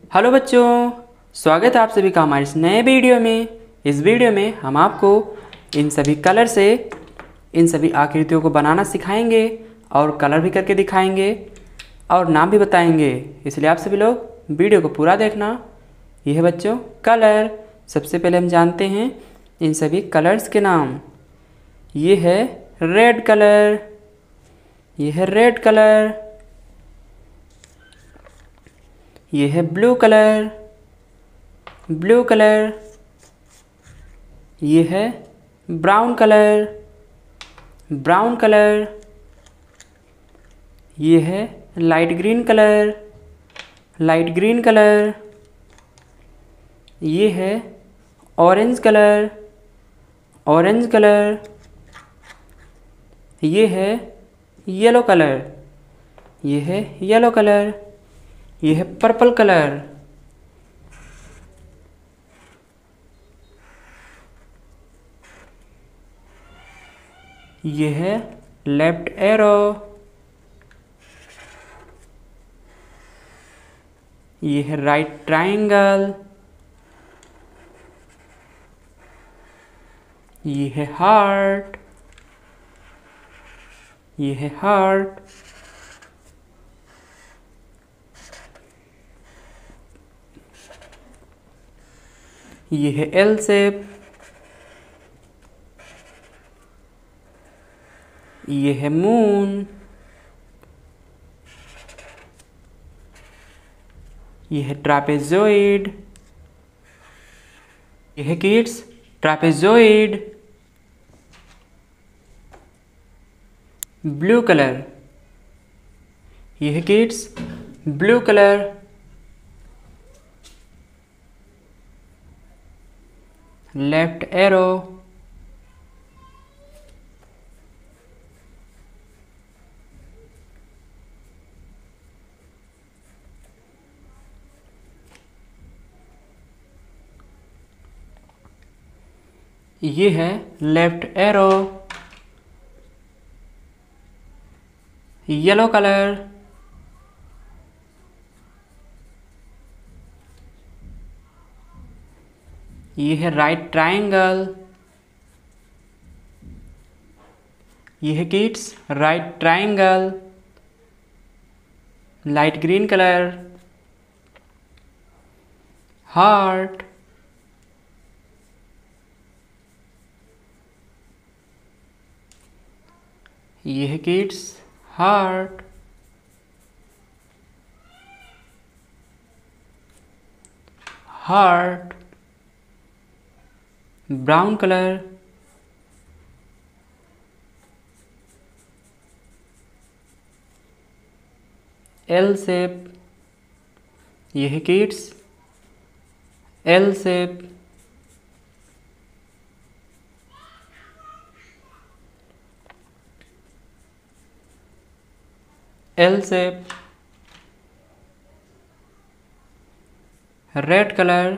Hello बच्चों, स्वागत है आप सभी का हमारे इस नए वीडियो में। इस वीडियो में हम आपको इन सभी कलर से इन सभी आकृतियों को बनाना सिखाएंगे और कलर भी करके दिखाएंगे और नाम भी बताएंगे, इसलिए आप सभी लोग वीडियो को पूरा देखना। यह है बच्चों कलर। सबसे पहले हम जानते हैं इन सभी कलर्स के नाम। ये है रेड कलर, ये है रेड कलर, ये है ब्लू कलर, ब्लू कलर, ये है ब्राउन कलर, ब्राउन कलर, ये है light green colour, light green colour, ये है ऑरेंज कलर, ऑरेंज कलर, ये है येलो कलर, ये है येलो कलर, ये है पर्पल कलर, ये है लेफ्ट एरो, ये है राइट ट्रायंगल, ये है हार्ट, ये है हार्ट, ये है एल शेप, ये है मून, ये है ट्रापेजॉइड, ये है किड्स ट्रापेजॉइड। ब्लू कलर, ये है kids blue colour. Left arrow, ये है लेफ्ट एरो, येलो कलर, ये है राइट ट्रायंगल, ये है kids right triangle. Light green colour, heart, ये है kids heart, heart. Brown colour, L shape, ये है kids L shape. L shape. Red colour,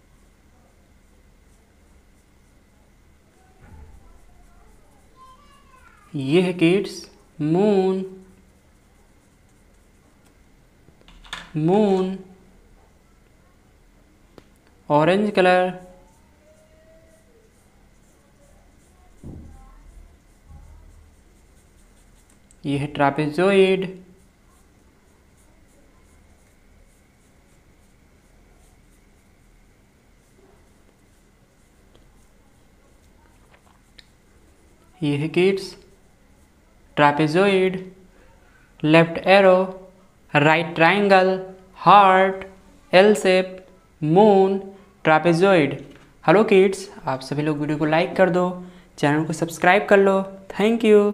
ये है kids moon, moon. Orange colour, ये है ट्रापेजॉइड, ये है kids trapezoid. Left arrow, right triangle, heart, L shape, moon, trapezoid. Hello kids, आप सभी लोग वीडियो को लाइक कर दो, चैनल को सब्सक्राइब कर लो। Thank you.